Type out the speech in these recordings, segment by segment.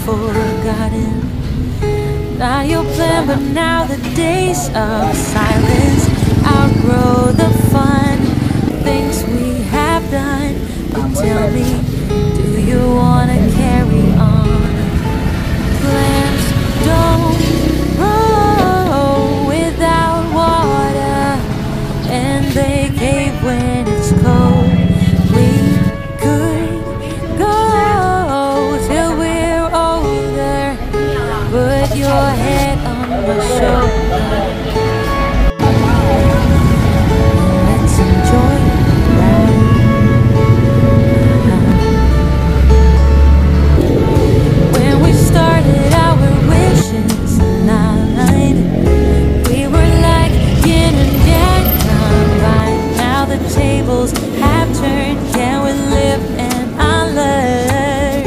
forgotten. Not your plan, but now the days of silence outgrow the fun things we have done. But tell me, do you wanna carry on? Plants don't grow without water, and they cave when it's cold. We could go till we're older. Put your head on my shoulder. Let's enjoy the ride. When we started our wishes aligned, we were like yin and yang combined. Now the tables have turned. Can we live and unlearn?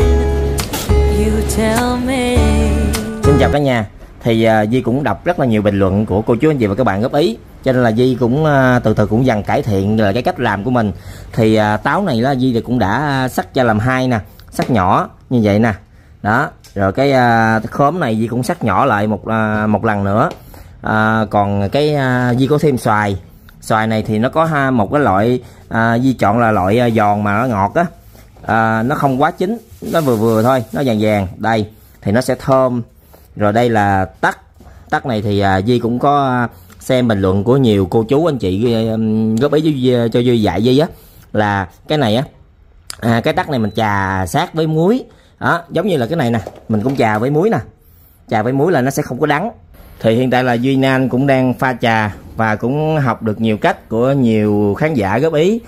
You tell me. Xin chào cả nhà. Thì Di cũng đọc rất là nhiều bình luận của cô chú anh chị và các bạn góp ý, cho nên là Di cũng từ từ cũng dần cải thiện là cái cách làm của mình. Thì táo này là Di thì cũng đã cắt ra làm hai nè, cắt nhỏ như vậy nè, đó. Rồi cái khóm này Di cũng cắt nhỏ lại một lần nữa. Còn cái Di có thêm xoài. Xoài này thì nó có một cái loại Di chọn là loại giòn mà nó ngọt á, nó không quá chín, nó vừa vừa thôi, nó vàng vàng. Đây thì nó sẽ thơm. Rồi đây là tắc này thì Di cũng có xem bình luận của nhiều cô chú anh chị góp ý cho Di dạy Di á, là cái này á, cái tắc này mình chà sát với muối đó, giống như là cái này nè, mình cũng chà với muối nè, chà với muối là nó sẽ không có đắng. Thì hiện tại là Duy Nan cũng đang pha trà và cũng học được nhiều cách của nhiều khán giả góp ý.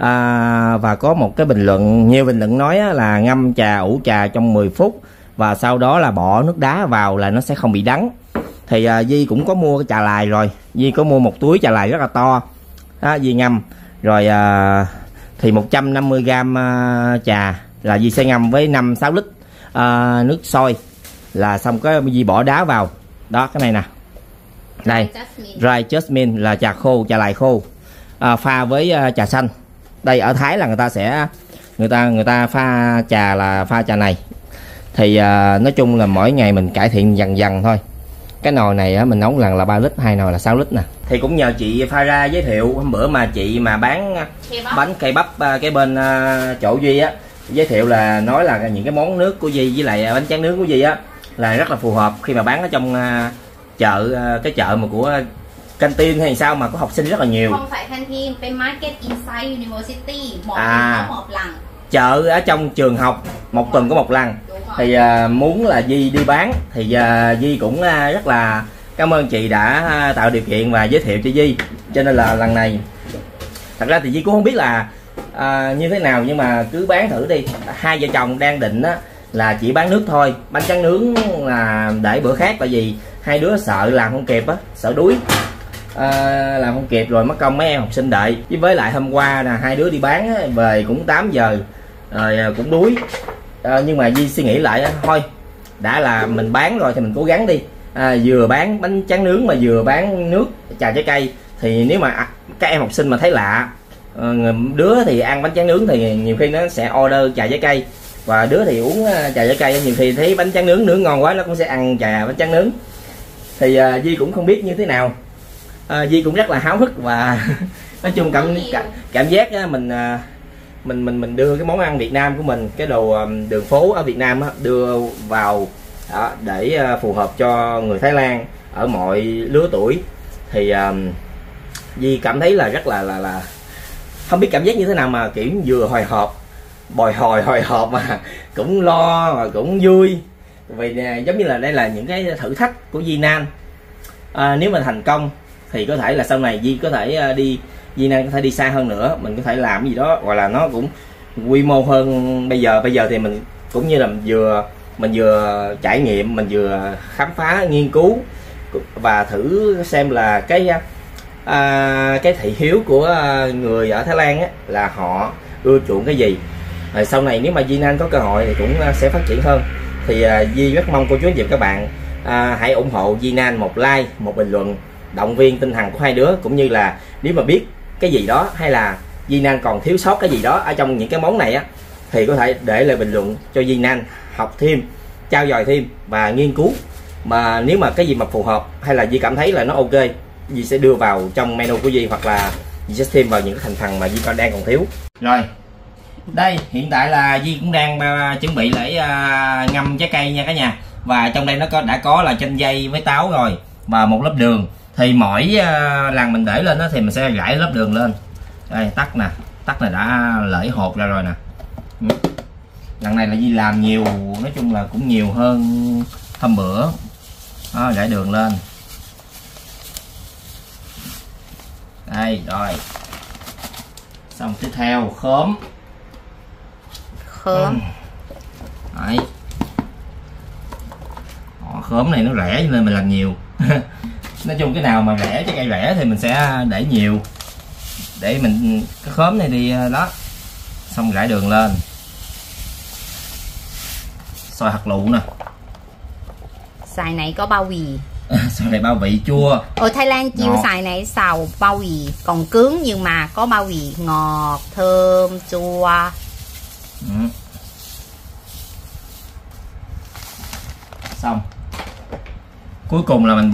Và có một cái nhiều bình luận nói là ngâm trà, ủ trà trong 10 phút và sau đó là bỏ nước đá vào là nó sẽ không bị đắng. Thì Di cũng có mua cái trà lài rồi, Di có mua một túi trà lài rất là to đó, Di ngâm rồi. Thì 150g trà là Di sẽ ngâm với 5-6 lít nước sôi là xong, cái Di bỏ đá vào đó. Cái này nè, đây dry jasmine là trà khô, trà lài khô, pha với trà xanh. Đây ở Thái là người ta pha trà là pha trà này. Thì nói chung là mỗi ngày mình cải thiện dần dần thôi. Cái nồi này mình nấu lần là 3 lít, 2 nồi là 6 lít nè. Thì cũng nhờ chị pha ra giới thiệu hôm bữa mà chị mà bán bánh cây bắp cái bên chỗ Duy á, giới thiệu là nói là những cái món nước của Duy với lại bánh tráng nướng của Duy á là rất là phù hợp khi mà bán ở trong chợ, cái chợ mà của canteen hay sao mà có học sinh rất là nhiều. Không phải canteen, cái market inside university, một lần. Chợ ở trong trường học một tuần có một lần. Thì muốn là Di đi bán thì Di cũng rất là cảm ơn chị đã tạo điều kiện và giới thiệu cho Di. Cho nên là lần này thật ra thì Di cũng không biết là như thế nào, nhưng mà cứ bán thử đi. Hai vợ chồng đang định là chỉ bán nước thôi, bánh tráng nướng là để bữa khác, tại vì hai đứa sợ làm không kịp á, sợ đuối, làm không kịp rồi mất công mấy em học sinh đợi. Với lại hôm qua là hai đứa đi bán về cũng 8 giờ rồi cũng đuối. Nhưng mà Di suy nghĩ lại thôi, đã là mình bán rồi thì mình cố gắng đi, vừa bán bánh tráng nướng mà vừa bán nước trà trái cây. Thì nếu mà các em học sinh mà thấy lạ, đứa thì ăn bánh tráng nướng thì nhiều khi nó sẽ order trà trái cây, và đứa thì uống trà trái cây, nhiều khi thấy bánh tráng nướng nướng ngon quá nó cũng sẽ ăn trà bánh tráng nướng. Thì Di cũng không biết như thế nào, Di cũng rất là háo hức và nói chung cảm giác mình đưa cái món ăn Việt Nam của mình, cái đồ đường phố ở Việt Nam đưa vào đó, để phù hợp cho người Thái Lan ở mọi lứa tuổi. Thì Di cảm thấy là rất là không biết cảm giác như thế nào, mà kiểu vừa hồi hộp, hồi hộp mà cũng lo mà cũng vui. Vì giống như là đây là những cái thử thách của Duy Nan. Nếu mà thành công thì có thể là sau này Di có thể Duy Nan có thể đi xa hơn nữa, mình có thể làm cái gì đó gọi là nó cũng quy mô hơn bây giờ. Bây giờ thì mình cũng như là mình vừa trải nghiệm, mình vừa khám phá, nghiên cứu và thử xem là cái thị hiếu của người ở Thái Lan là họ ưa chuộng cái gì. Rồi sau này nếu mà Duy Nan có cơ hội thì cũng sẽ phát triển hơn. Thì Di rất mong cô chú anh chị các bạn hãy ủng hộ Duy Nan một like, một bình luận, động viên tinh thần của hai đứa, cũng như là nếu mà biết cái gì đó hay là Duy Nan còn thiếu sót cái gì đó ở trong những cái món này thì có thể để lại bình luận cho Duy Nan học thêm trao dồi thêm và nghiên cứu, mà nếu mà cái gì mà phù hợp hay là Di cảm thấy là nó ok, Di sẽ đưa vào trong menu của Di, hoặc là Di sẽ thêm vào những cái thành phần mà Di đang còn thiếu. Rồi đây hiện tại là Di cũng đang chuẩn bị để ngâm trái cây nha cả nhà. Và trong đây nó đã có là chanh dây với táo rồi, và một lớp đường. Thì mỗi lần mình để lên đó thì mình sẽ rải lớp đường lên. Đây tắc nè, tắc này đã lỡ hột ra rồi nè. Lần này là Di làm nhiều, nói chung là cũng nhiều hơn hôm bữa đó, rải đường lên đây. Rồi xong tiếp theo khóm. Đấy. Khóm này nó rẻ nên mình làm nhiều. Nói chung cái nào mà rẻ, trái cây rẻ thì mình sẽ để nhiều, để mình cái khóm này đi đó. Xong rải đường lên. Xoài hạt lựu nè. Xoài này có bao bì. Xoài này bao vị chua. Ở Thái Lan chiêu xoài này xào bao bì còn cứng nhưng mà có bao bì ngọt, thơm, chua. Xong. Cuối cùng là mình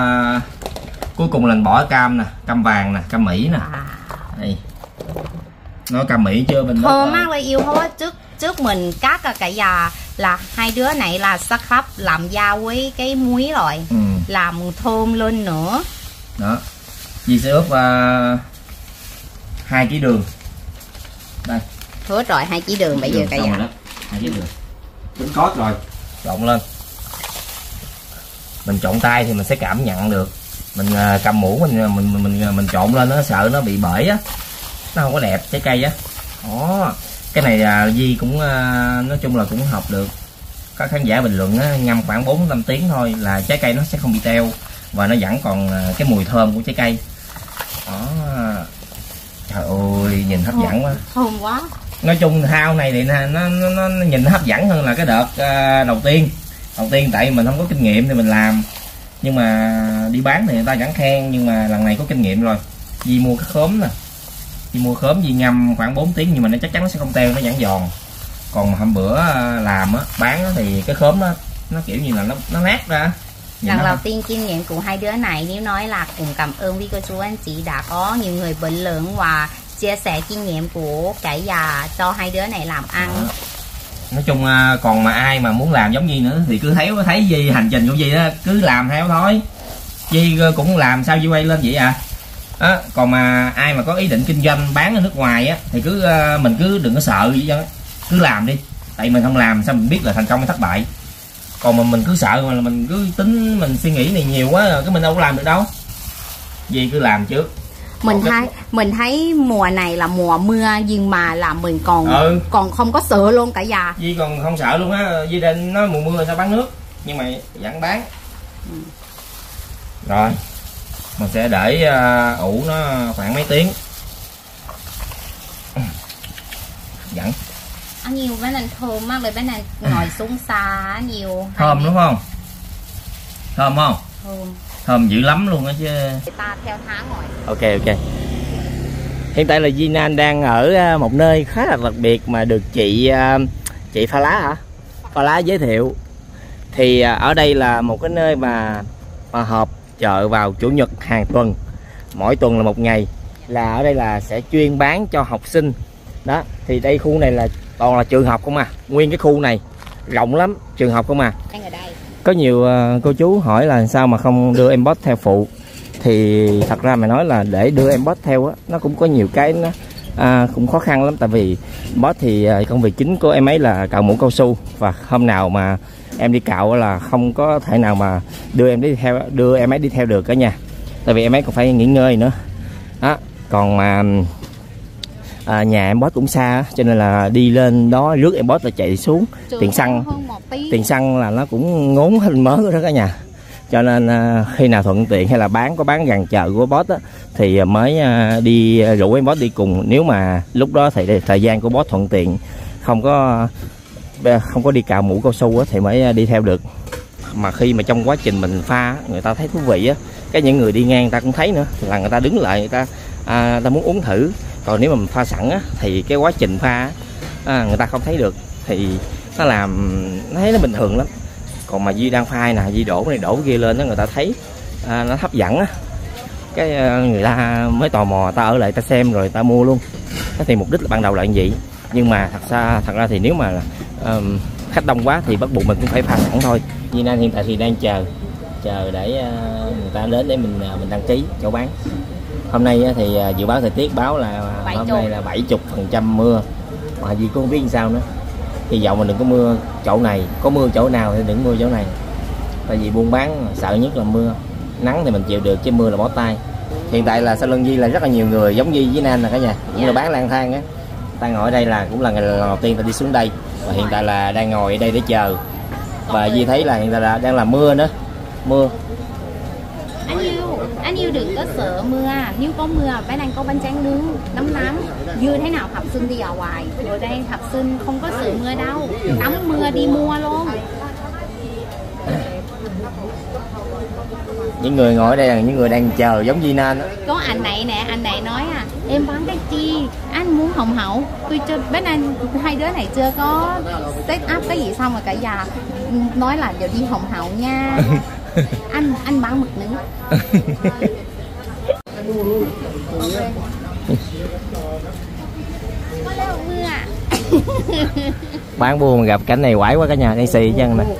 bỏ cam nè, cam vàng nè, cam Mỹ nè. Đây. Nó cam Mỹ chưa bên thơm mát lên yêu thôi. Trước mình cắt cả già là hai đứa này là sắc hấp làm dao với cái muối rồi. Làm thơm lên nữa. Đó. Dì sẽ ướp 2 kg đường. Đây. Hết rồi 2 kg đường bây giờ cả già. 2 kg đường. Tính cốt rồi. Trộn lên. Mình trộn tay thì mình sẽ cảm nhận được. Mình cầm muỗng mình trộn lên nó sợ nó bị bể á. Nó không có đẹp trái cây á. Đó. Cái này là Di cũng nói chung là cũng học được. Có khán giả bình luận á, ngâm khoảng 4-5 tiếng thôi là trái cây nó sẽ không bị teo và nó vẫn còn cái mùi thơm của trái cây. Đó. Trời ơi nhìn hấp dẫn quá. Thơm quá. Nói chung thao này thì nó nhìn nó hấp dẫn hơn là cái đợt đầu tiên. Tại mình không có kinh nghiệm thì mình làm, nhưng mà đi bán thì người ta vẫn khen, nhưng mà lần này có kinh nghiệm rồi. Di mua cái khóm nè, Di mua khóm Di ngâm khoảng 4 tiếng nhưng mà nó chắc chắn nó sẽ không teo, nó vẫn giòn. Còn hôm bữa làm á, bán á, thì cái khóm nó kiểu như là nó nát ra. Lần đầu tiên kinh nghiệm của hai đứa này, nếu nói là cùng cảm ơn vì cô chú anh chị đã có nhiều người bình luận và chia sẻ kinh nghiệm của cả già cho hai đứa này làm ăn. Đó. Nói chung còn mà ai mà muốn làm giống Di nữa thì cứ thấy Di hành trình của Di đó, cứ làm theo thôi. Di cũng làm sao Di quay lên vậy à. Đó. Còn mà ai mà có ý định kinh doanh bán ở nước ngoài á thì mình cứ đừng có sợ gì đó, cứ làm đi. Tại mình không làm sao mình biết là thành công hay thất bại. Còn mà mình cứ sợ mà mình cứ tính mình suy nghĩ này nhiều quá cái mình đâu có làm được đâu. Di cứ làm trước. Mình thấy mùa này là mùa mưa nhưng mà là mình còn không có sợ luôn cả già. Di còn không sợ luôn á. Di định nói mùa mưa sao bán nước nhưng mà vẫn bán. Rồi mình sẽ để ủ nó khoảng mấy tiếng. Dẫn ăn nhiều bánh này thơm mátเลย, bánh này ngồi xuống xa nhiều. Thơm đúng không? Thơm không? Thơm dữ lắm luôn á chứ. Người ta theo tháng rồi. Ok. Hiện tại là Di Nan đang ở một nơi khá là đặc biệt mà được chị Pha Lá hả? Pha Lá giới thiệu. Thì ở đây là một cái nơi mà họp chợ vào chủ nhật hàng tuần. Mỗi tuần là một ngày. Là ở đây là sẽ chuyên bán cho học sinh. Đó, thì đây khu này là toàn là trường học không à. Nguyên cái khu này rộng lắm, trường học không à. Có nhiều cô chú hỏi là sao mà không đưa em boss theo phụ. Thì thật ra mà nói là để đưa em boss theo á, nó cũng có nhiều cái nó cũng khó khăn lắm. Tại vì boss thì công việc chính của em ấy là cạo mũ cao su, và hôm nào mà em đi cạo là không có thể nào mà đưa em ấy đi theo được cả nhà. Tại vì em ấy còn phải nghỉ ngơi nữa. Đó, còn mà nhà em boss cũng xa, cho nên là đi lên đó rước em boss là chạy xuống. Tiền xăng là nó cũng ngốn hơn mớ đó cả nhà. Cho nên khi nào thuận tiện hay là có bán gần chợ của boss á, thì mới đi rủ em boss đi cùng. Nếu mà lúc đó thì thời gian của boss thuận tiện, không có đi cạo mũ cao su á, thì mới đi theo được. Mà khi mà trong quá trình mình pha người ta thấy thú vị á, những người đi ngang người ta cũng thấy nữa, là người ta đứng lại người ta muốn uống thử. Còn nếu mà mình pha sẵn á, thì cái quá trình pha người ta không thấy được, thì nó làm thấy nó bình thường lắm. Còn mà Di đang phai nè, Di đổ này đổ kia lên đó người ta thấy nó hấp dẫn á, cái người ta mới tò mò, ta ở lại ta xem rồi ta mua luôn. Thế thì mục đích là ban đầu là như vậy, nhưng mà thật ra thì nếu mà khách đông quá thì bắt buộc mình cũng phải pha sẵn thôi. Di Nan hiện tại thì đang chờ để người ta đến để mình đăng ký chỗ bán. Hôm nay thì dự báo thời tiết báo là hôm nay là 70% mưa, mà Di cũng không biết làm sao nữa. Hy vọng mình đừng có mưa chỗ này, có mưa chỗ nào thì đừng mưa chỗ này, tại vì buôn bán sợ nhất là mưa. Nắng thì mình chịu được chứ mưa là bó tay. Hiện tại là sau lưng Di là rất là nhiều người giống Di với Nan là cả nhà, những người bán lang thang á, ta ngồi ở đây là cũng là ngày lần đầu tiên ta đi xuống đây, và hiện tại là đang ngồi ở đây để chờ. Và Di thấy là hiện tại là đang là mưa nữa, mưa. Anh yêu đừng có sợ mưa, nếu có mưa bé đang có bánh tráng nướng nóng lắm. Như thế nào Thập Xuân đi ở ngoài, rồi đây Thập Xuân không có sợ mưa đâu, tắm mưa đi mua luôn. Những người ngồi ở đây là những người đang chờ giống Di Nan đó. Có anh này nè, anh này nói em bán cái chi, anh muốn hồng hậu. Tôi cho bên anh hai đứa này chưa có set up cái gì xong rồi cả nhà nói là giờ đi hồng hậu nha. anh bán mực nướng. Có leo mưa à. Bán buôn mà gặp cảnh này quải quá cả nhà, đang xì chân nè,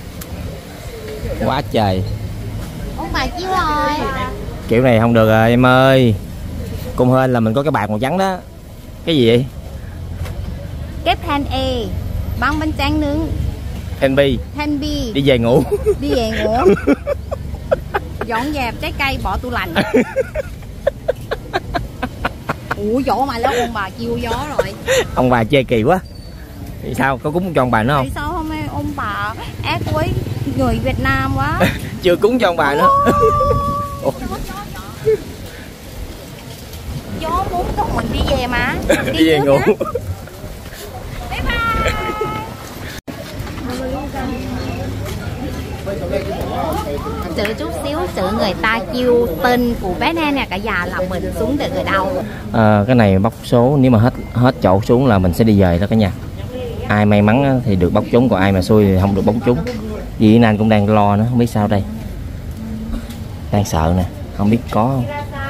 quá trời. Ông bà chiếu rồi. Kiểu này không được rồi em ơi. Cùng hên là mình có cái bạc màu trắng đó. Cái gì vậy? Cái pan A bán bánh tráng nướng. Pan B. Đi về ngủ. Dọn dẹp trái cây bỏ tủ lạnh. Ủa dỗ mà lớn ông bà chiêu gió rồi. Ông bà chê kỳ quá. Thì sao? Có cúng cho ông bà nữa không? Thì sao hôm nay ông bà ác với người Việt Nam quá. Chưa cúng cho ông bà nữa. Gió muốn con mình đi về mà. Đi về ngủ. Bye bye. Chờ chút xíu sợ người ta kêu tên của bé Nan nè cả nhà là mình xuống được rồi đâu. Cái này bóc số, nếu mà hết chỗ xuống là mình sẽ đi về đó cả nhà. Ai may mắn thì được bóc trúng, còn ai mà xui thì không được bóc trúng. Vì Nan cũng đang lo nữa, không biết sao đây. Đang sợ nè, không biết có không.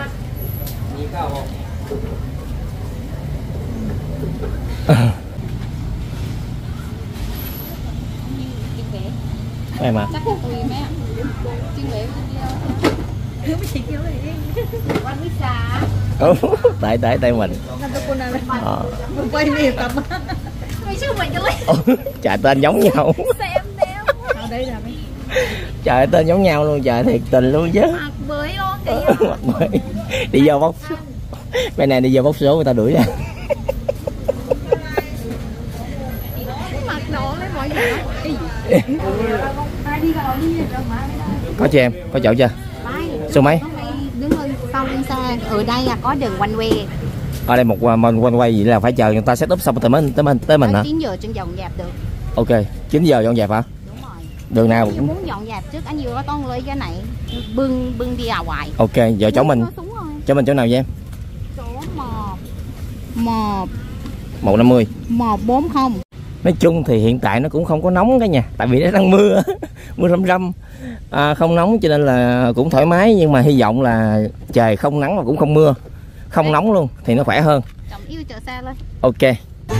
Em à. Tại mình. Trời tên giống nhau. Trời tên giống nhau luôn, trời thiệt tình luôn chứ. Mặt bưởi luôn kìa. Đi vô bóc. Bên này đi vô bóc số người ta đuổi ra. Mặt đồ lấy mọi người. Có cho em, có chỗ chưa? Số mấy? Đứng sau lên xe. Ở đây là có đường one way. Ở đây một one way vậy là phải chờ người ta set up xong tới mình hả? 9 giờ trên dọn dẹp được. Ok, 9 giờ dọn dẹp hả? Đúng rồi. Đường nào cũng muốn dọn dẹp trước, anh vừa có con lấy cái này bưng đi à ngoài. Ok, giờ chỗ mình chỗ nào vậy em? Chỗ 150 140. Nói chung thì hiện tại nó cũng không có nóng cả nhà, tại vì nó đang mưa mưa râm râm, không nóng cho nên là cũng thoải mái, nhưng mà hy vọng là trời không nắng mà cũng không mưa, không nóng luôn thì nó khỏe hơn. Chồng yêu chở xe lên. Ok.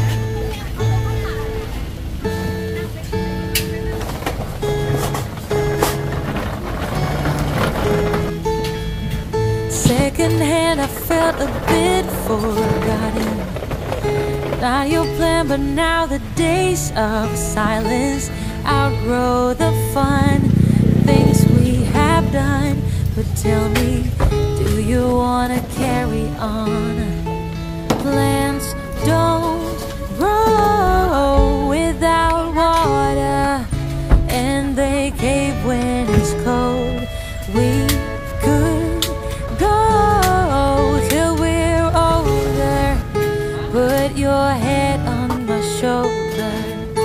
Second hand, I felt a bit forgotten. Not your plan, but now the days of silence outgrow the fun things we have done. But tell me, do you wanna carry on? Plants don't grow without water, and they cave when it's cold. We could go till we're older. Put your head on my shoulder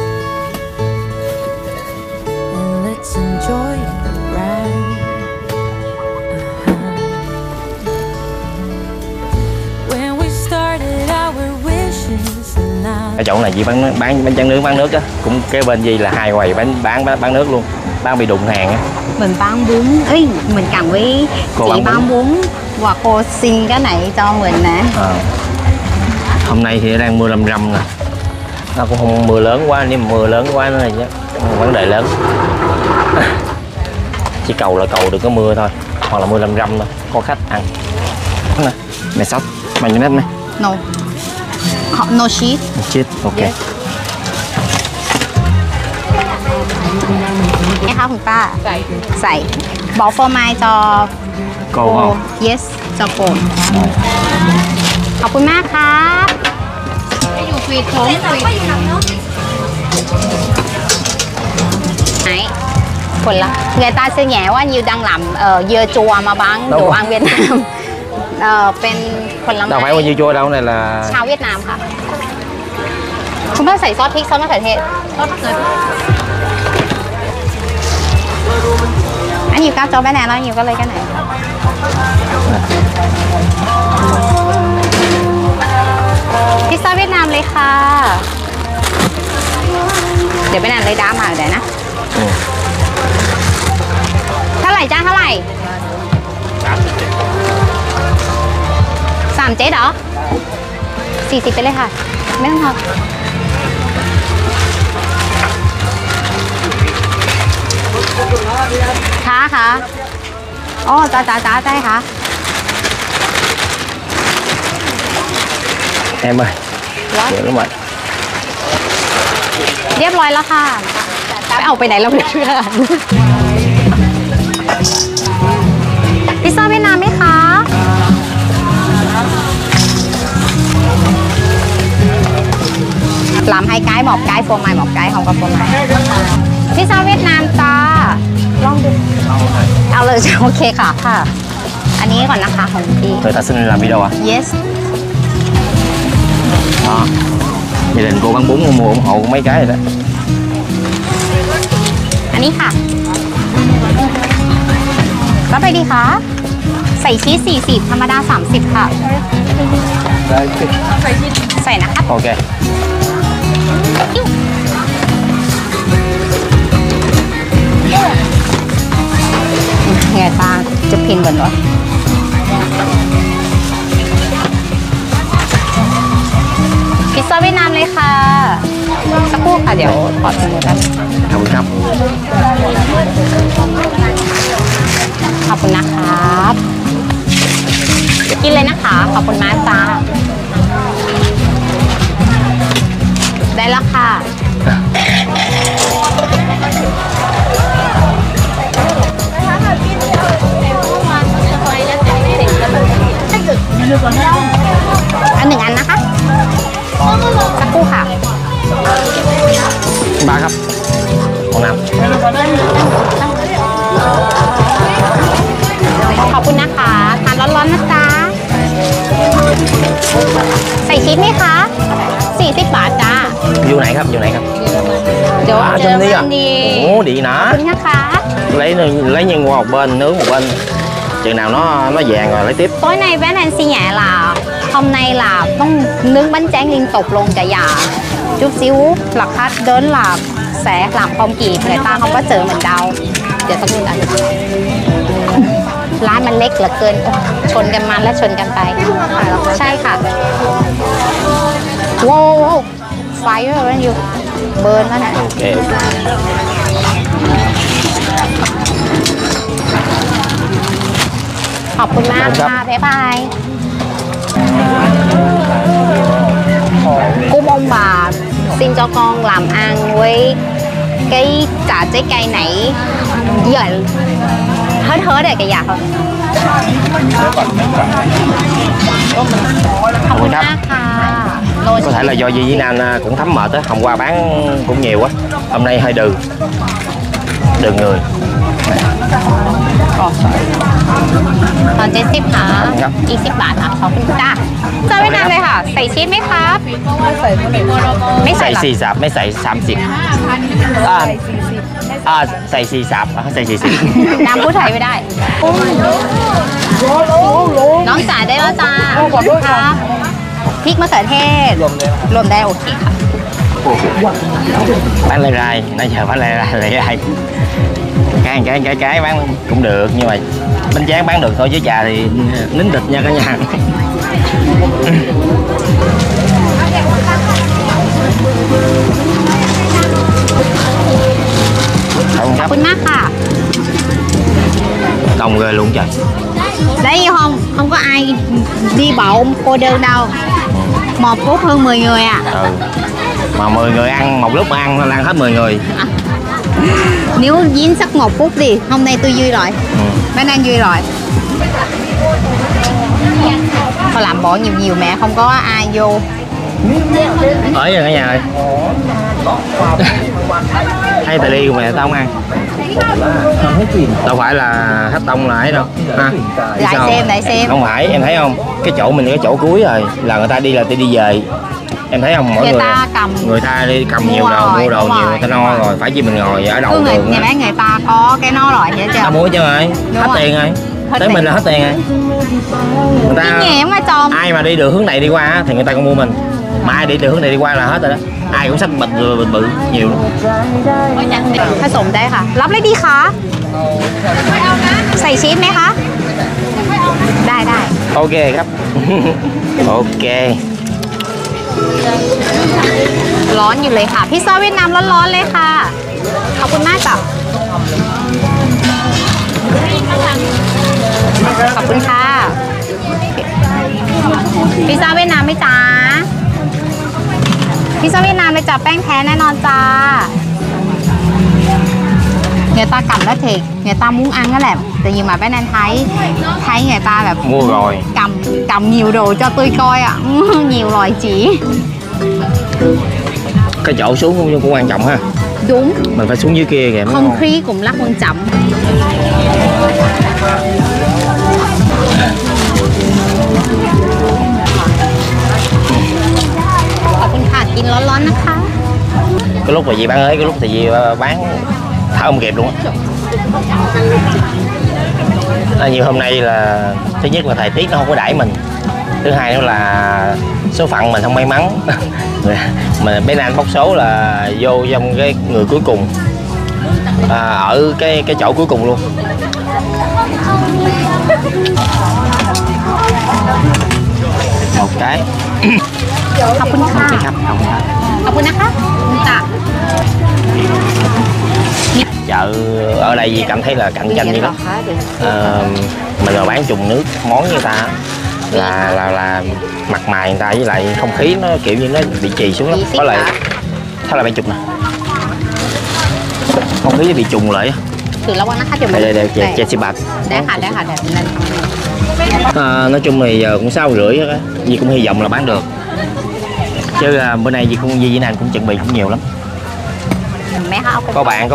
and let's enjoy the ride. When we started our wishes Ở chỗ này chỉ bán bánh tráng nướng, bán nước á, cũng kế bên gì là hai quầy bán nước luôn. Bao bị đụng hàng á. Mình bán bún. Ê, mình cầm với Cô chị bán bán bún và cô xin cái này cho mình nè. Hôm nay thì đang mưa rầm rầm nè. Nó cũng không mưa lớn quá, nếu mà mưa lớn quá nữa chứ vấn đề lớn. Chỉ cầu là cầu đừng có mưa thôi, hoặc là mưa rầm rầm thôi, có khách ăn. Nè, mẹ sốt, mayonnaise này. No. No cheese. Cheese, ok. Yes. Nghe khôngคุณป้าใส่บอกphô mai cho Cô không? Yes cho côขอบคุณมากครับให้อยู่ฟีดผมĐấy, phần là người ta sẽ nhẹ quá nhiều đang làm dưa chua mà bán đồ ăn Việt Nam. Bên phần làm đâu phải bao nhiêu chua đâu, này là ชาวเวียดนามค่ะคุณป้าใส่ซอสพริกซอสมะเขือเทศซอสมะเขือanh nhiều cao cho bé này nó nhiều có lấy cái này pizza Việt Nam เลยค่ะเดี๋ยวไปนั่นเลยดามาเดี๋ยวนะเท่าไหร่จ้าเท่าไหร่3 เจ๊เหรอ40ไปเลยค่ะไม่ต้องทอนค่ะค่ะอ๋อจ้าได้ค่ะ em ơi, được lắm rồi. เรียบร้อยแล้วค่ะไปเอาไปไหนเราเพื่อนพิซซ่าเวียดนามไหมคะlàm 2 cái, 1 cái phô mai, 1 cái không có phô mai. Pizza Việt Nam จ้าลองดูเอาเลยโอเคค่ะค่ะ อันนี้ก่อนนะคะของพี่ Người ta xin làm video à? Yes. Đó. Gia đình cô bán bún mua ủng hộ mấy cái rồi đó. อันนี้ค่ะรับไปดีคะใส่ชีส40ธรรมดา30ค่ะใส่นะคะ Ok. Người ta chụp hình gần rồi. Pizza Việt Nam เลยค่ะสักครู่ค่ะเดี๋ยวถอดมือกันขอบคุณครับขอบคุณนะครับกินเลยนะคะขอบคุณมากจ้าได้แล้วค่ะ อัน 1 อันนะคะสักครู่ค่ะ Baครับของน้ำขอบคุณนะคะทานร้อนๆนะจ๊ะใส่ชีสไหมคะ40 บาทจ้า Vụ nàyครับ vụ nàyครับเดี๋ยวเจอ trong đi กั à? นดี Ồ, điện ขอบ nè. คุณนะคะ Lấy nhân qua một bên, nướng một bên. Chừng nào nó vàng rồi lấy tiếp. Tối nay bé Nancy nhẹ là hôm nay làต้องnướng bánh tráng liên tục luôn cả nhà. Chút xíu là khách đến là sẽ làm không kịp, người ta không có chờ mình đâu. Giờต้องดูกันร้านมันเล็กเหลือเกินชนกันมาและชนกันไปใช่ค่ะว้าวไฟเยอะอยู่เบิร์นแล้วนะ Ok. ขอบคุณมากค่ะบ๊ายบาย Cung ông bà xin cho con làm ăn với cái cả trái cây này giờ hết rồi kìa dạ thôi. ขอบคุณมากค่ะ Có thể là do Di với Nam cũng thấm mệt á, hôm qua bán cũng nhiều quá, hôm nay hơi đừ người. ตอน70ค่ะ20 บาทค่ะขอบคุณจ้าเจอเวียดนามเลยค่ะใส่ชีสไหมครับไม่ใส่ Xài หรอ xì sạp mới xài 30. Xài xì sạp, xài xì sạp. น้ำพูดไทยไม่ได้น้องจ่ายได้แล้วจ้าครับพริกมะเขือเทศรวมได้โอเคค่ะ Bán lê rai, nãy giờ bán lê rai. Cái bán cũng được, nhưng mà bánh tráng bán được thôi, chứ trà thì nín thịt nha cả nhà. Cảm ơn mát à. Đông ghê luôn trời. Đấy không có ai đi bộ cô đơn đâu. Một phút hơn 10 người à. Ừ. Mà 10 người ăn một lúc mà ăn hết 10 người. Nếu dính sắc 1 phút đi, hôm nay tôi vui rồi. Bên anh vui rồi. Thôi làm bộ nhiều mẹ không có ai vô. Ở rồi cả nhà ơi. Hay tài ly của mẹ tao không ăn. Đâu phải là hết tông là ấy đâu ha. Lại xem không phải, em thấy không, cái chỗ mình cái chỗ cuối rồi là người ta đi đi về, em thấy không, mỗi người ta đi cầm nhiều đồ, mua đồ nhiều, người ta no rồi, phải chỉ mình ngồi ở đầu đường. Nhà bán người ta có cái nó rồi vậy chứ. Ta mua chứ rồi, hết tiền rồi, tới mình là hết tiền rồi. Người ta ai mà đi được hướng này đi qua thì người ta cũng mua mình, mà ai đi được hướng này đi qua là hết rồi đó. Ai cũng xách bịch bự nhiều luôn. ผสมได้ค่ะรับเลยดีคะใส่ชีสไหมคะได้ Ok ครับ Ok ร้อนอยู่เลยค่ะพิซซ่าเวียดนามร้อนๆเลยค่ะขอบคุณมากค่ะขอบคุณค่ะพิซซ่าเวียดนามไหมจ๊ะพิซซ่าเวียดนามเลยจ้ะแป้งแท้แน่นอนจ้าngười ta cầm đó thì người ta muốn ăn đó làm, tự nhiên mà bên anh thấy người ta là mua rồi cầm nhiều đồ cho tôi coi ạ. Nhiều rồi chị. Cái chỗ xuống cũng quan trọng ha. Đúng, mình phải xuống dưới kia kìa. không khí cũng rất quan trọng.ขอบคุณค่ะกินร้อนๆนะคะ Cái lúc mà dì bán cái lúc thì dì bán thở không kịp luôn á. Như hôm nay là thứ nhất là thời tiết nó không có đẩy mình, thứ hai nữa là số phận mình không may mắn. Mà bé Nan bóc số là vô trong cái người cuối cùng, ở cái chỗ cuối cùng luôn. Một cái. ขอบคุณค่ะครับขอบคุณนะคะจ้ะ Chợ ở đây gì cảm thấy là cạnh tranh đi lắm. Mình mà bán trùng nước món như ta là mặt mày người ta với lại không khí nó kiểu như nó bị trì xuống lắm. Có lại sao là 70 nè, không khí nó bị trùng lại. ถือระวังนะคะเดี๋ยวมัน đây 70 bạc. ได้ค่ะเดี๋ยวนั้น Nói chung thì giờ cũng 6:30 hết á, Di cũng hy vọng là bán được, chứ bữa nay Di với Nan cũng chuẩn bị cũng nhiều lắm. แม่คะเอา Có bạn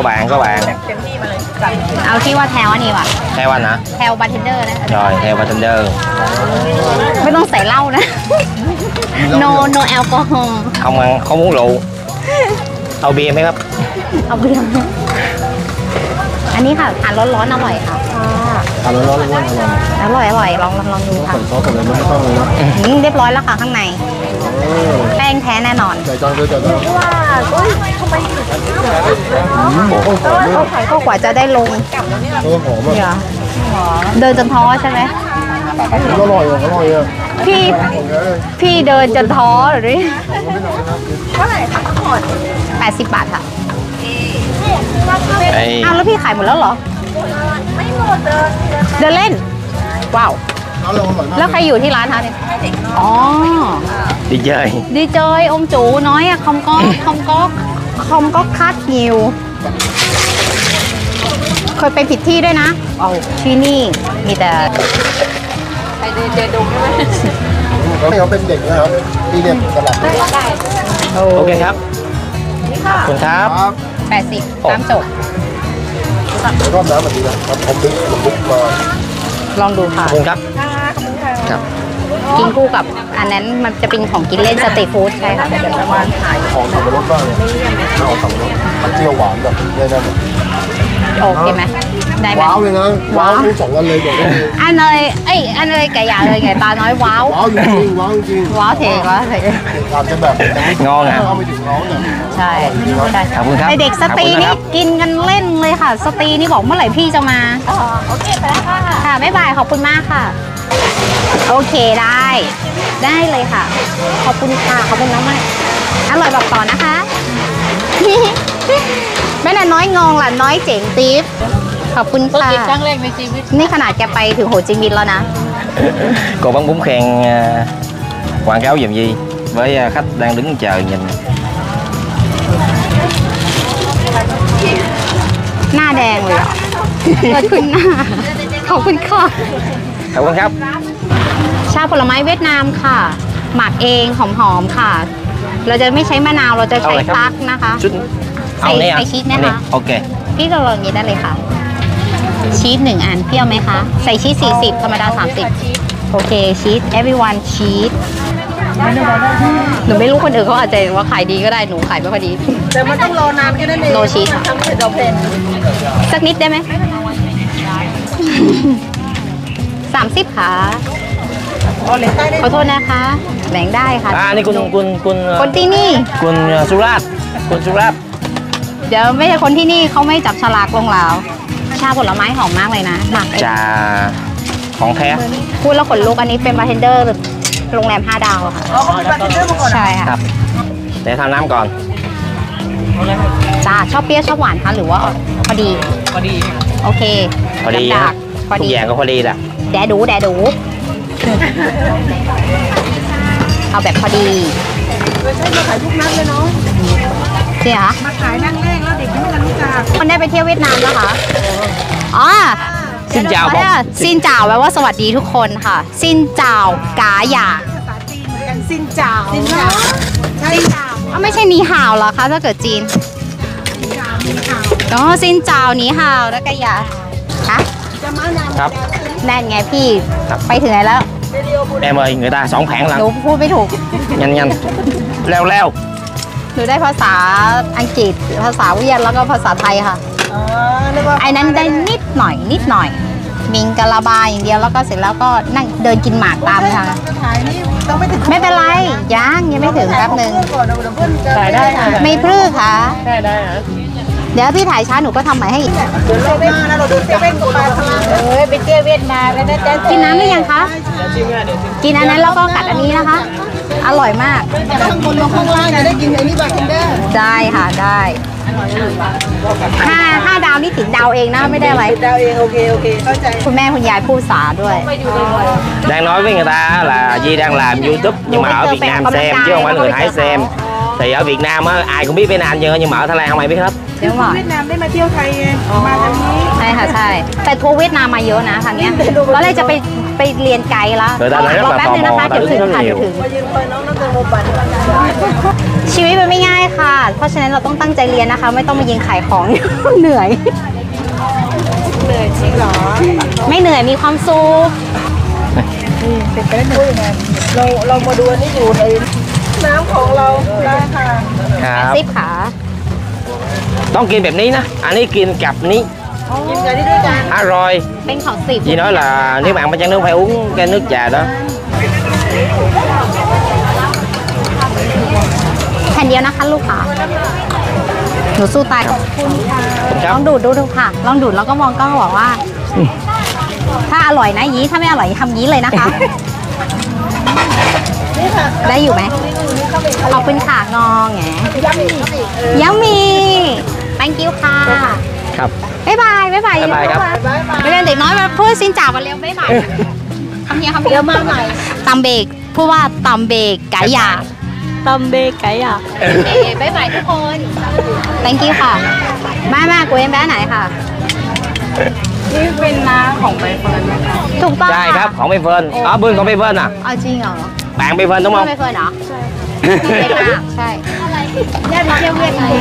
เอาที่ว่าแถวอันนี้ว่ะ theo anh hả? แถวบาร์เทนเดอร์นะ Rồi theo bartender. ไม่ต้องใส่เหล้านะ no alcohol Không ăn, không uống rượu.เอาbiaไหมครับเอาเบียร์อันนี้ค่ะทานร้อนๆอร่อยค่ะทานร้อนๆเลยว่าอร่อยอร่อยลองดูค่ะใส่ซอสใส่อะไรไม่ต้องเลยนะเรียบร้อยแล้วค่ะข้างในแป้งแท้แน่นอนใส่จานเลยจานเลยว่าก็ทำไมถึงก็กว่าจะได้ลงหอมอ่ะเดินจนท้อใช่ไหมอร่อยอ่ะพี่เดินจนท้อหรือเท่าไหร่คะทั้งหมด80 บาทค่ะ อ้าวแล้วพี่ขายหมดแล้วเหรอ ไม่หมดเดินเล่น ว้าว แล้วใครอยู่ที่ร้านคะเนี่ยอ๋อ Đi chơi. Đi chơi, ông chủ nói không có khách nhiều. เคยไปผิดที่ด้วยนะที่นี่มีแต่ไปเดินดงใช่ไหมเขาเป็นเด็กนะครับที่เรียนตลาด Ok ครับขอบคุณครับ 80ตามจบรอบน้ำแบบนี้นะครับผมบุ๊กมาลองดูค่ะขอบคุณครับครับกินคู่กับอันนั้นมันจะเป็นของกินเล่นสตรีทฟู้ดใช่ค่ะเดี๋ยวจะมาขายของสับปะรดบ้างเลยเอาสับปะรดมันเจียวหวานแบบได้นั่นโอเคไหมได้ไหมว้าวเลยนะว้าวทั้ง2 อันเลยบอกได้เลย Anh ơi, anh ơi cả nhà ơi người ta nói wow. ว้าวจริงๆว้าวจริง Wow thiệt, wow thiệt. อาจจะแบบยังไม่นอนอ่ะเข้าไปถึงน้องเนี่ยใช่ขอบคุณครับเด็กสตรีนี่กินกันเล่นเลยค่ะ สตรีนี่บอกเมื่อไหร่พี่จะมาโอเคไปแล้วค่ะค่ะบ๊ายบายขอบคุณมากค่ะ โอเคได้เลยค่ะ ขอบคุณค่ะขอบคุณน้องมากอร่อยแบบต่อนะคะ แม่น่ะน้อยงงล่ะน้อยเจ๋งติ๊บขอบคุณค่ะครั้งแรกในชีวิตนี่ขนาดแกไปถึงโหจิมินห์แล้วนะ Cô bán bún khen quảng cáo giùm Di với khách đang đứng chờ nhìn. หน้าแดงเลยอ่ะขอบคุณค่ะขอบคุณค่ะ Cảm ơn khách. ชาผลไม้เวียดนามค่ะ หมักเองหอมๆค่ะ เราจะไม่ใช้มะนาวเราจะใช้ตั๊กนะคะ Chút. ใส่ชีสไหมคะ Ok. พี่เราลองนี้ได้เลยค่ะ ชีส1 อันเปรี้ยวไหมคะ ใส่ชีส40ธรรมดา30โอเคชีส everyone ชีสหนูไม่รู้คนอื่นเขาอาจจะว่าขายดีก็ได้หนูขายไม่ค่อยดีแต่มันต้องรอนานแค่นั้นเองโนชีสทำเสร็จเราเป็นสักนิดได้ไหม 30ค่ะ ขอโทษนะคะแบ่งได้ค่ะ Đây kun คนที่นี่ kun Surat. Kun Surat. เดี๋ยวไม่ใช่คนที่นี่เขาไม่จับฉลากลงแล้ว ชาผลไม้หอมมากเลยนะหมักเอง Tràของแท้พูดแล้วขนลุกอันนี้เป็นบาร์เทนเดอร์โรงแรม5 ดาวอะค่ะอ๋อเขาเป็นบาร์เทนเดอร์มาก่อนใช่ค่ะครับเดี๋ยวทำน้ำก่อนจ้าชอบเปรี้ยวชอบหวานคะหรือว่าพอดี โอเคพอดีน้ำนะดากพอทุดีกอย่างก็พอดีแหละแดดูเอาแบบพอดีใช่มาขายทุกนัดเลยเนาะเจ๊คะมาขายนั่งเลขแล้วเด็กยังไม่รู้จักคนได้ไปเที่ยวเวียดนามแล้วคะอ๋อซินเจ้าบอกซินจ่าวแปลว่าสวัสดีทุกคนค่ะ ซินจ่าวกาหยาภาษาจีนเหมือนกันซินจ่าวซินจ่าวใช่จ่าวอ้าวไม่ใช่นีห่าวเหรอคะถ้าเกิดจีนอ๋อซินจ่าวนีห่าวแล้วก็หยาฮะจะมานานครับนั่นไงพี่ครับไปถึงไหนแล้ว Em ơi, người ta 2 phản ห lần. นูพูดไม่ถูก Nhanh. Leo. หนูได้ภาษาอังกฤษ ภาษาเวียดแล้วก็ภาษาไทยค่ะอ๋อนึกว่าไอ้นั้นได้นิดหน่อย มิงกะลาบาอย่างเดียวแล้วก็เสร็จแล้วก็นั่งเดินกินหมากตามทางจะขายนี่ต้องไม่ถึงไม่เป็นไรยังไม่ถึงแป๊บหนึ่งก่อนเดี๋ยวเพื่อนจะขายได้ค่ะไม่พรื้ค่ะได้ฮะเดี๋ยวพี่ถ่ายช้าหนูก็ทำใหม่ให้อีกเดี๋ยวเราไปมานะเราดูเซเว่นกับปลาพลังไปเที่ยวเวียดนามแล้วนะจ๊ะกินน้ำหรือยังคะ กินอันนั้นแล้วก็กัดอันนี้นะคะ อร่อยมากข้างบนลงข้างล่างจะได้กินไอ้นี่บาร์เทนเดอร์ได้ค่ะได้ห้าดาวนี่ถึงดาวเองนะไม่ได้อะไรดาวเองโอเคเข้าใจคุณแม่คุณยายพูดภาษาด้วย Đang nói với người ta là Di đang làm YouTube nhưng mà ở Việt Nam xem chứ không phải người Thái xem. Thì ở Việt Nam á ai cũng biết Việt Nam nhưng mà ở Thái Lan không ai biết hết. เดี๋ยวก่อนเวียดนามได้มาเที่ยวไทยไงมาทางนี้ใช่ค่ะใช่แต่ทัวร์เวียดนามมาเยอะนะทางเนี้ยตอนแรกจะไปเรียนไกด์แล้ว Người ta nói rất รอ là แป๊บ tò นึงนะคะ mò, ta เดี๋ยว đứng ถึง rất ค่ะเดี๋ยว nhiều. ถึงมายืนคอยน้องน้องเติมโมบันชีวิตมันไม่ง่ายค่ะ เพราะฉะนั้นเราต้องตั้งใจเรียนนะคะ ไม่ต้องมายิงขายของ เหนื่อยเหนื่อยจริงเหรอไม่เหนื่อยมีความสุขเสร็จไปแล้วหนูเรามาดูอันนี้อยู่ในน้ำของเราได้ค่ะครับซิปขาต้องกินแบบนี้นะ anh ấyกินกับนี้กินกันได้ด้วยกัน rồi เป็นของสิบ Di nói là nếu bạn bánh tráng nướng phải uống cái nước trà đó. แผ่นเดียวนะคะลูกค่ะหนูสู้ตายกับคลรัอบ งดูดค่ะ ลองดูดแล้วก็มองกล้องบอกว่า ถ้าอร่อยนะยี้ถ้าไม่อร่อยทำยี้เลยนะคะ ได้อยู่ไหมขอบคุณค่ะงองแงยัมมี่ thank you ค่ะครับบ๊ายบายบ๊ายบายบ๊ายบายครับไม่เป็นเด็กน้อยมาพูดซินจ่ามาเร็วบ๊ายบายคำเดียวเดี๋ยวมาใหม่ตำเบกพูดว่าตำเบกไก่หยาตำเบกไก่หยาบ๊ายบายทุกคน thank you ค่ะมากูเอ็มแบ๊ไหนค่ะนี่เป็นน้ำของใบเฟิร์นถูกต้องใช่ครับของใบเฟิร์นอ๋อBươnของใบเฟิร์นà เอาจริงเหรอ bạnใบเฟิร์นđúng ไม่ không เคยเหรอใช่ญาติมาเที่ยวเวียดนาม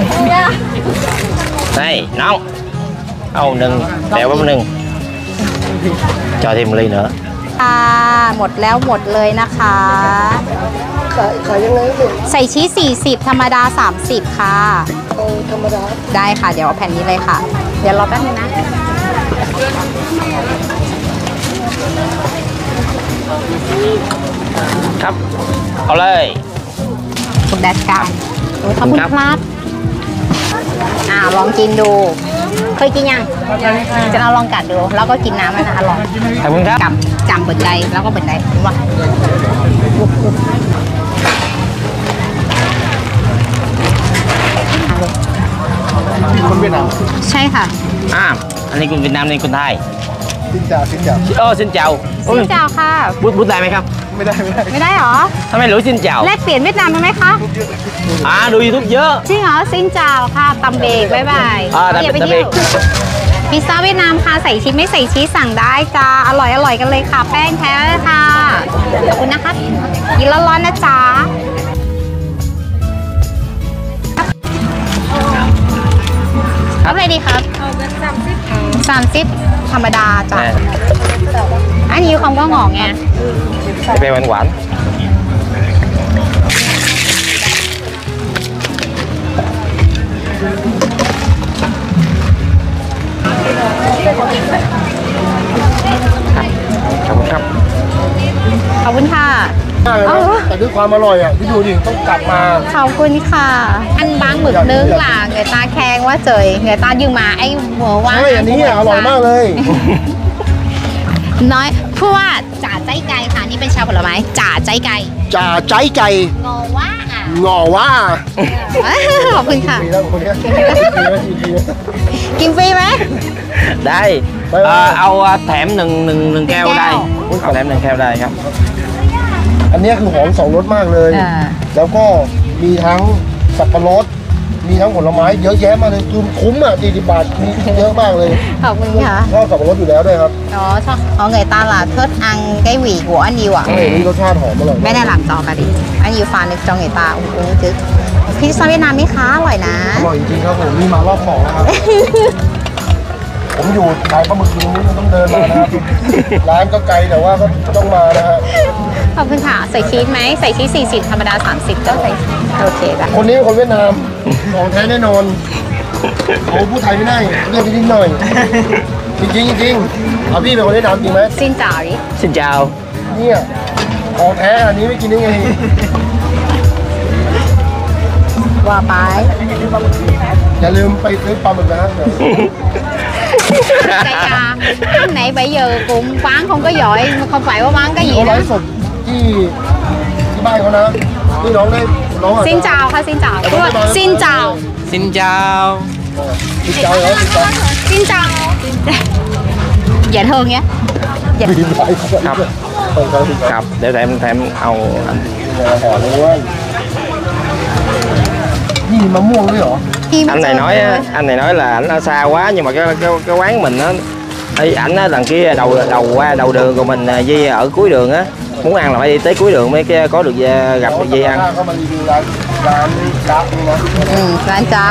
này nóng Ồ nừng đèo bắp nừng cho thêm một ly nữa หมดแล้วหมดเลยนะคะขายยังไงเนี่ยใส่ชีส40ธรรมดา30ค่ะธรรมดาได้ค่ะเดี๋ยวเอาแผ่นนี้เลยค่ะ เดี๋ยวรอแป๊บนึงนะครับเอาเลยคุณแดดกำขอบคุณครับลองกินดู เคยกินยังจะเอาลองกัดดูแล้วก็กินน้ำมันนะอร่อยขอบคุณครับจำเปิดใจแล้วก็เปิดใจรู้ป่ะคนเวียดนามใช่ค่ะอันนี้คุณเวียดนามนี่คุณไทยสินจ่าสินจ่าซินเจ้าซินเจ้าค่ะพูดได้ไหมครับไม่ได้ไม่ได้ไม่ได้หรอทำไมรู้ซินเจ้าแลกเปลี่ยนเวียดนามได้ไหมคะดู YouTube เยอะจริงเหรอซินเจ้าค่ะตำเบกบ๊ายบายตำเบกพิซซ่าเวียดนามค่ะใส่ชีสไม่ใส่ชีสสั่งได้จ้าอร่อยกันเลยค่ะแป้งแท้ค่ะขอบคุณนะคะกินร้อนๆนะจ๊ะเอาอะไรดีครับ30ธรรมดาจ้ะอันนี้ความก็งอกไงจะเป็นหวานขอบคุณครับขอบคุณค่ะแต่ด้วยความอร่อยอ่ะที่ดูดิต้องกลับมาขอบคุณค่ะăn bán mực nướng là người ta khen quá trời người ta nhưng mà anh vừa qua ใช่อันนี้อร่อยมากเลยน้อยเพราะว่าจ่าใจไก่ค่ะนี่เป็นชาผลไม้จ่าใจไก่จ่าใจไก่งอว่าอ่ะงอว่าขอบคุณค่ะดีแล้วคนนี้ดีกินฟรีไหมได้ เอาแถมหนึ่งแก้วได้เอาแถม1 แก้วได้ครับอันนี้คือหอม2 รสมากเลย แล้วก็มีทั้งสับปะรดมีทั้งผลไม้เยอะแยะมากเลยคือคุ้มอ่ะ40 บาทมีเยอะมากเลยขอบคุณค่ะชอบสับปะรดอยู่แล้วด้วยครับชอบngười ta là thích ăn cái vị của anh yêu ạ นี่รสชาติหอมอร่อยไม่ได้หลับต่อกันดิอันอยู่ฟันจองngười ta uống chứ พิซซ่าเวียดนามไหมคะอร่อยนะอร่อยจริงๆครับผมนี่มารอบ2แล้วครับ ผมอยู่ขายปลาหมึกอยู่ตรงนี้มันต้องเดินมานะครับ ร้านก็ไกลแต่ว่าก็ต้องมานะฮะขอบคุณค่ะใส่ชีสไหมใส่ชีส40ธรรมดา30ก็ใส่โอเคจ้ะคนนี้เป็นคนเวียดนามของแท้แน่นอนเขาพูดไทยไม่ได้เรียกนิดหน่อย จริงๆจริงๆเอาพี่เป็นคนเวียดนามจริงไหมซินจ่าดิ Xin chào เนี่ยของแท้อันนี้ไม่กินได้ไงว่าไปอย่าลืมไปซื้อปลาหมึกนะฮะ Cái anh này bây giờ cũng bán không có giỏi mà không phải có bán cái gì เขาไล đó ฟ์สดที่บ้านเขานะที่น้องได้น้องอาจจะ Xin chào ha xin chào Xin chào Xin chào ติดใจแล้วติดใจ Xin chào Dễ thương nhé ปีนไปครับครับเดี๋ยวแถมเอาห่อเลยนี่มะม่วงด้วยเหรอ anh này nói là ảnh ở xa quá nhưng mà cái quán mình nó ảnh á đằng kia đầu đường của mình Di ở cuối đường á, muốn ăn là phải đi tới cuối đường mới có được gặp được Di ăn. เข้ามารีวิวร้านจ๊ะนี่นะร้านจ๊ะ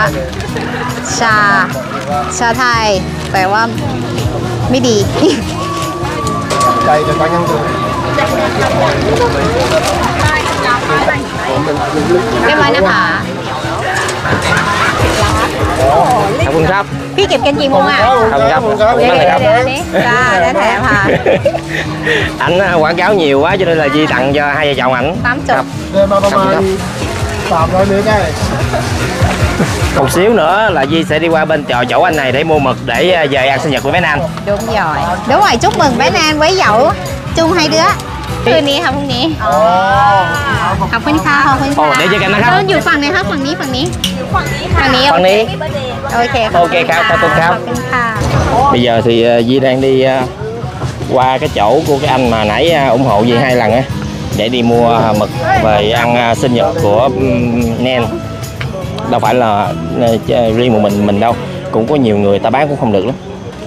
ชาไทยแปลว่าไม่ดีใจจะฟังยังดูเรียบร้อยนะคะขอบคุณครับพี่เก็บกันกี่โมงอ่ะขอบคุณครับเดี๋ยวนี้จ้าได้แถมค่ะ Ảnh quảng cáo nhiều quá cho nên là Di tặng cho hai vợ chồng ảnh. 30 เดินมาประมาณ300 เมตรได้ Một xíu nữa là Di sẽ đi qua bên chỗ anh này để mua mực để về ăn sinh nhật của bé Nam. Đúng rồi chúc mừng bé Nam với dậu chung hai đứaคืนนี้ค่ะพรุ่งนี้ขอบคุณค่ะขอบคุณค่ะเดี๋ยวเจอกันนะครับอยู่ฝั่งไหนคะฝั่งนี้ฝั่งนี้ โอเค Okครับขอบคุณครับขอบคุณค่ะ Bây giờ thì Di đang đi qua cái chỗ của cái anh mà nãy ủng hộ Di 2 lần á để đi mua mực về ăn sinh nhật của Nen. Đâu phải là riêng một mình đâu, cũng có nhiều người ta bán cũng không được lắm.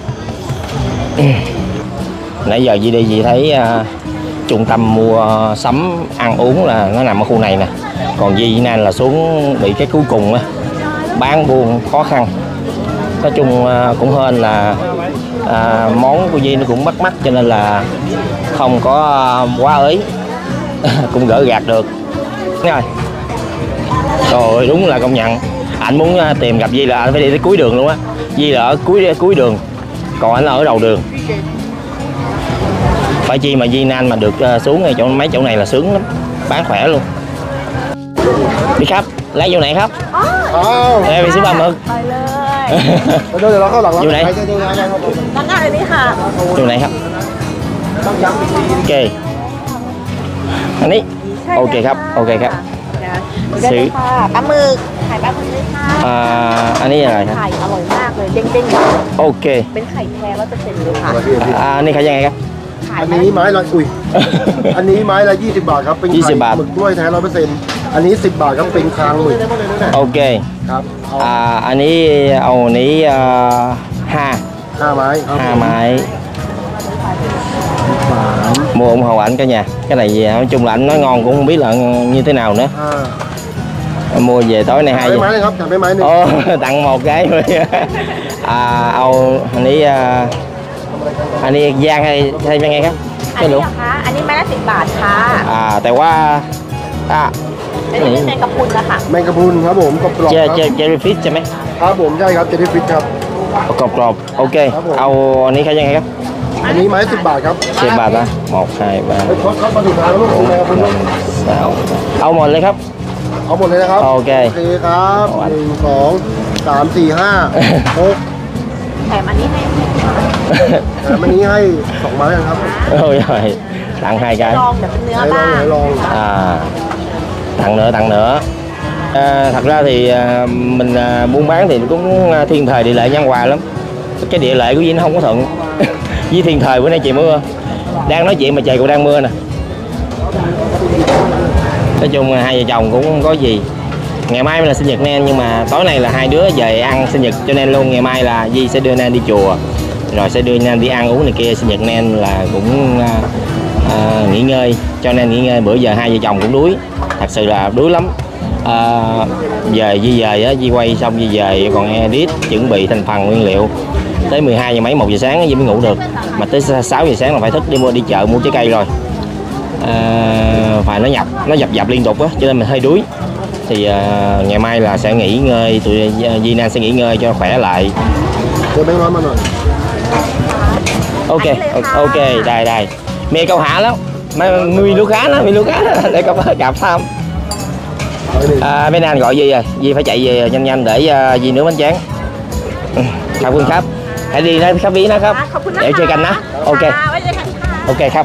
Nãy giờ Di đi Di thấy trung tâm mua sắm ăn uống là nó nằm ở khu này nè, còn Di Nan là xuống bị cái cuối cùng á, bán buôn khó khăn. Nói chung cũng hên là món của Di nó cũng mắc cho nên là không có quá ới cũng gỡ gạt được. Rồi rồi đúng là công nhận anh muốn tìm gặp Di là anh phải đi tới cuối đường luôn á. Di là ở cuối đường còn anh ở đầu đường. Phải chi mà Di Nan mà được xuống ngay chỗ mấy chỗ này là sướng lắm, bán khỏe luôn. Đi khắp lấy vô này khắp. Đây bị xíu ba mực. Vô này. Vô này khắp. Ok. Anh ấy. Okครับ ok ครับซื้อปลาหมึกไข่ปลาหมึกด้วยค่ะอันนี้อะไรครับไข่อร่อยมากเลยเด้งๆโอเคเป็นไข่แท้100%เลยค่ะอันนี้ขายยังไงครับอันนี้ไม้ละอันนี้ไม้ละ20 บาทครับเป็นไข่หมึกกล้วยแท้100%อันนี้10 บาทครับเป็นคางหมึกโอเคครับอันนี้เอาอันนี้5 ไม้mua ủng hộ ảnh cả nhà. Cái này gì nói chung là anh nói ngon cũng không biết là như thế nào nữa. Mua về tối nay 2 giờ. Tặng một cái. Anh đi Giang hay bên ngayครับอันนี้เหรอคะอันนี้ไม้ละ10 บาทค่ะแต่ว่าอันนี้แมงกะพรุนนะคะแมงกะพรุนครับผมกรอบๆครับเจลลี่ฟิชใช่ไหมครับผมใช่ครับเจลลี่ฟิชครับกรอบๆโอเคเอาอันนี้ขายยังไงครับอันนี้ไม้10 บาทครับ 10 บาทนะ1 2 3 เขามาถึงทางแล้วลูกเอาหมดเลยครับเอาหมดเลยนะครับโอเคครับ1 2 3 4 5 6 แถมอันนี้ให้อันนี้ให้2 ไม้ครับ ôi rồi tặng 2 cái ลองแบบเป็นเนื้อบ้าง tặng nữa thật ra thì mình buôn bán thì cũng thiên thời địa lợi nhân hòa lắm. Cái địa lợi của Di nó không có thuận. Với thiên thời bữa nay trời mưa, đang nói chuyện mà trời cũng đang mưa nè. Nói chung 2 vợ chồng cũng không có gì. Ngày mai là sinh nhật Nen nhưng mà tối nay là 2 đứa về ăn sinh nhật cho nên luôn. Ngày mai là Di sẽ đưa Nen đi chùa, rồi sẽ đưa Nen đi ăn uống này kia. Sinh nhật Nen là cũng nghỉ ngơi, cho nên nghỉ ngơi. Bữa giờ 2 vợ chồng cũng đuối, thật sự là đuối lắm. Về Di về á, Di quay xong Di về còn edit chuẩn bị thành phần nguyên liệu tới 12 giờ mấy 1 giờ sáng Di mới ngủ được, mà tới 6 giờ sáng là phải thức đi chợ mua trái cây rồi. Phải nó dập liên tục á, cho nên mình hơi đuối. Thì ngày mai là sẽ nghỉ ngơi, tụi Di Nan sẽ nghỉ ngơi cho khỏe lại. Ok đây mê câu hạ lắm mà nuôi lúa cá đó để gặp thăm. Bên anh gọi Di rồi, Di phải chạy về nhanh để Di nướng bánh tráng. Cảm ơnครับhãy đi nóiครับVí nóครับđể chơi canh đó. Okครับ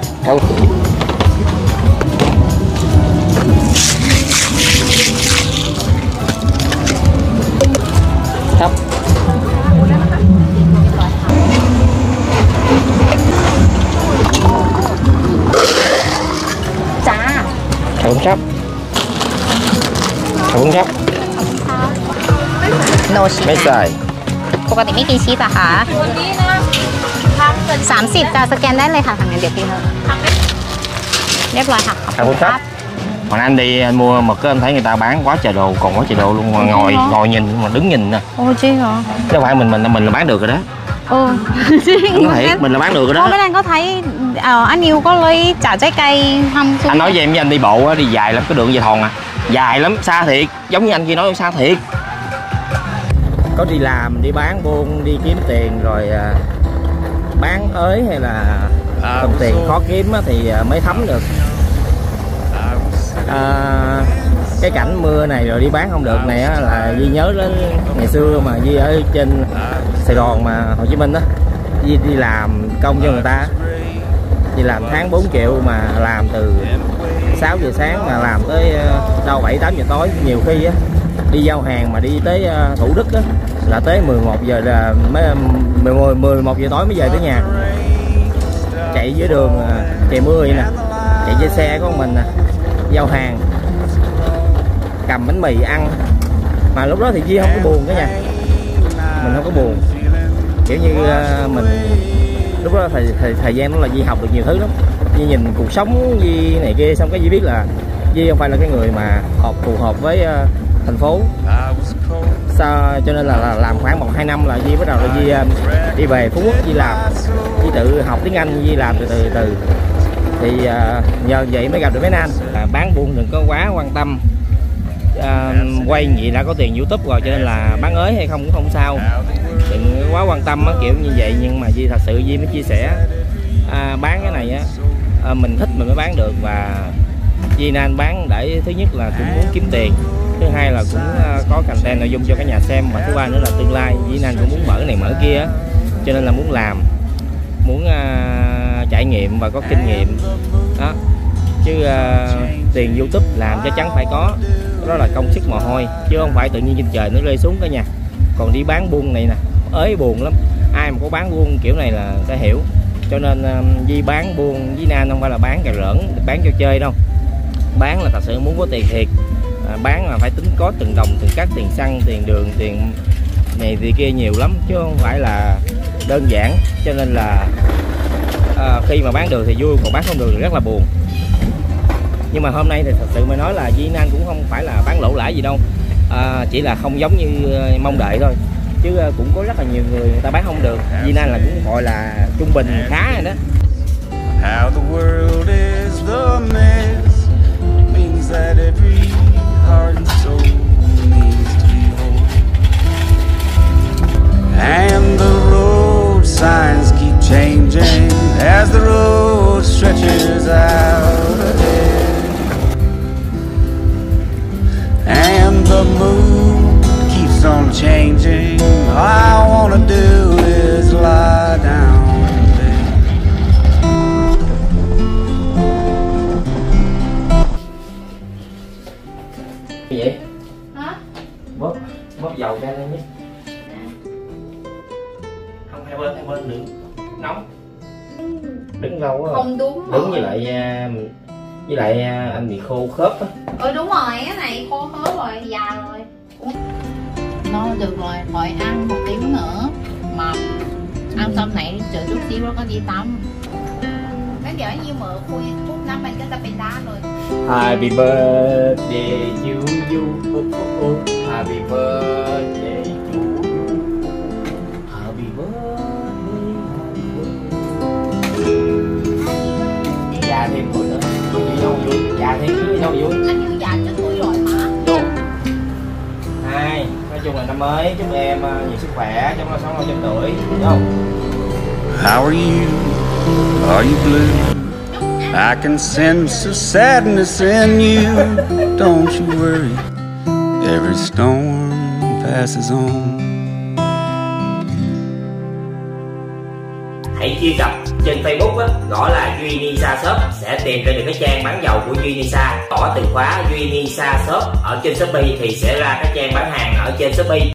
จ้าขอบคุณครับโนชีสไม่ใส่ปกติไม่กินชีสอะคะ30จะสแกนได้เลยค่ะทางนั้นเดี๋ยวพี่เรียบร้อยค่ะขอบคุณครับCòn anh đi anh mua mực anh thấy người ta bán quá trời đồ, còn quá trời đồ luôn, mà ngồi nhìn mà đứng nhìn nè. Ồ chứ hả? Chứ không phải mình là bán được rồi đó. Mình là bán được rồi đó. Bên anh có thấy anh yêu có lấy chả trái cây không? Anh nói với em với anh đi bộ á, đi dài lắm, cái đường về Thòn à, dài lắm, xa thiệt, giống như anh kia nói xa thiệt. Có đi làm, đi bán buôn, đi kiếm tiền rồi bán ới hay là đồng tiền khó kiếm thì mới thấm được. Cái cảnh mưa này rồi đi bán không được này á, là Di nhớ đến ngày xưa mà Di ở trên Sài Gòn mà Hồ Chí Minh đó, Di đi làm công cho người ta, Di làm tháng 4 triệu mà làm từ 6 giờ sáng mà làm tới đâu 7-8 giờ tối, nhiều khi á đi giao hàng mà đi tới Thủ Đức á là tới 11 giờ là mới 11 giờ tối mới về tới nhà. Chạy dưới đường trời mưa vậy nè, chạy trên xe của mình nè, giao hàng, cầm bánh mì ăn. Mà lúc đó thì Di không có buồn cả nhà, mình không có buồn, kiểu như mình lúc đó thời gian đó là Di học được nhiều thứ lắm. Di nhìn cuộc sống Di này kia, xong cái Di biết là Di không phải là cái người mà phù hợp với thành phố. Sao cho nên là làm khoảng 1-2 năm là Di bắt đầu là Di đi về Phú Quốc, Di làm, Di tự học tiếng Anh, Di làm từ từ thì nhờ vậy mới gặp được mấy anh. Bán buôn đừng có quá quan tâm, quay vậy đã có tiền YouTube rồi cho nên là bán ới hay không cũng không sao, đừng quá quan tâm á, kiểu như vậy. Nhưng mà Duy thật sự Duy mới chia sẻ bán cái này á, mình thích mình mới bán được. Và Duy nên bán để thứ nhất là cũng muốn kiếm tiền, thứ hai là cũng có content nội dung cho cả nhà xem, và thứ ba nữa là tương lai Duy Nan cũng muốn mở cái này mở kia á, cho nên là muốn làm, muốn trải nghiệm và có kinh nghiệm đó. Chứ tiền YouTube làm chắc chắn phải có, đó là công sức mồ hôi chứ không phải tự nhiên trên trời nó rơi xuống cả nhà. Còn đi bán buôn này nè ới buồn lắm, ai mà có bán buôn kiểu này là sẽ hiểu. Cho nên Duy bán buôn với Nan không phải là bán cà rỡn, bán cho chơi đâu, bán là thật sự muốn có tiền thiệt. Bán là phải tính có từng đồng từng cắt, tiền xăng, tiền đường, tiền này thì kia nhiều lắm chứ không phải là đơn giản. Cho nên là khi mà bán được thì vui, còn bán không được thì rất là buồn. Nhưng mà hôm nay thì thật sự mà nói là Duy Nan cũng không phải là bán lỗ lãi gì đâu, chỉ là không giống như mong đợi thôi, chứ cũng có rất là nhiều người ta bán không được. Duy Nan là cũng gọi là trung bình khá rồi đó. How the world is the mess means that every heart and soul needs to be whole. And the road signs keep changing as the road stretches out ahead. And the moon keeps on changing. All I wanna do is lie down. Gì vậy? Hả? Bóp dầu ra lên nhé. Không, hai bên đừng nóng. Đứng lâu quá. Không đúng. Đứng với lại anh bị khô khớp á. Đúng rồi, cái này khô khớp rồi, già rồi. Nó được rồi, khỏi ăn một tiếng nữa. Mà ăn xong này chờ chút xíu nó có đi tắm. Mấy kiểu như mở khui thuốc năm mình cái ta bị đá rồi. Happy birthday to you. Happy birthday to you. Happy birthday. Dạ thêm tuổi nữa. Vui nhau vui. Dạ thêm với nhau vui. Anh yêu dạ cho tôi rồi mà. Vô. Hai, nói chung là năm mới chúc em nhiều sức khỏe, trong nó sống 100 tuổi, đúng không? How are you? Are you blue? I can sense the sadness in you. Don't you worry, every storm passes on. Hãy truy cập trên Facebook á, gõ là Duy Nisa Shop sẽ tìm ra được cái trang bán dầu của Duy Nisa. Gõ từ khóa Duy Nisa Shop ở trên Shopee thì sẽ ra cái trang bán hàng ở trên Shopee.